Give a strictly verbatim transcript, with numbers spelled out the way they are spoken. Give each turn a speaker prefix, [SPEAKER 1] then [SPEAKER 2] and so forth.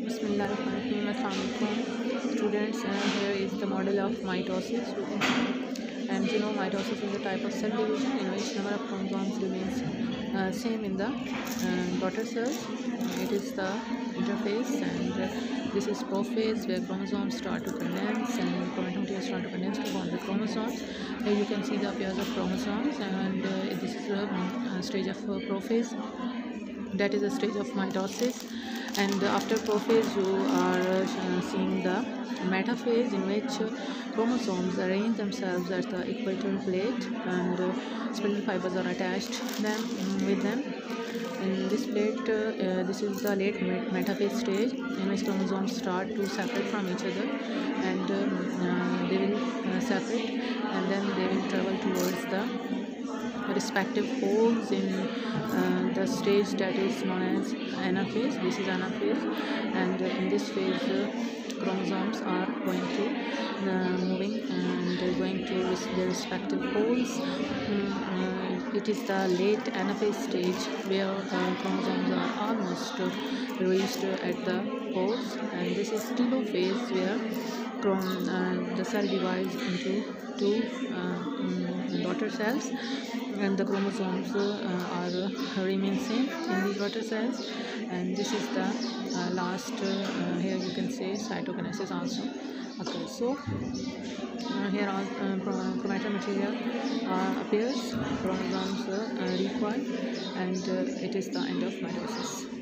[SPEAKER 1] Bismillahirrahmanirrahim. Assalamualaikum. Students, uh, here is the model of mitosis. And you know, mitosis is a type of cell division in which number of chromosomes remains uh, same in the uh, daughter cells. It is the interphase, and uh, this is prophase, where chromosomes start to condense and chromatin start to condense to form the chromosomes. Here you can see the pairs of chromosomes, and uh, this is the uh, stage of uh, prophase. That is a stage of mitosis. And after prophase you are uh, seeing the metaphase, in which uh, chromosomes arrange themselves at the equatorial plate, and uh, spindle fibers are attached them with them. In this plate, uh, uh, this is the late metaphase stage, in which chromosomes start to separate from each other, and um, uh, they will uh, separate, and then they will travel towards the respective holes in uh, the stage that is known as anaphase. This is anaphase, and uh, in this phase uh, chromosomes are going to uh, moving and uh, going to their respective holes. Um, uh, it is the late anaphase stage, where uh, chromosomes are almost uh, reached at the holes, and this is telophase, where chrom uh, the cell divides into two uh, um, daughter cells, and the chromosomes uh, are uh, remain same in these daughter cells. And this is the uh, last uh, here you can say cytokinesis also occurs. So uh, here all uh, chromatin material uh, appears, chromosomes uh, recoil, and uh, it is the end of mitosis.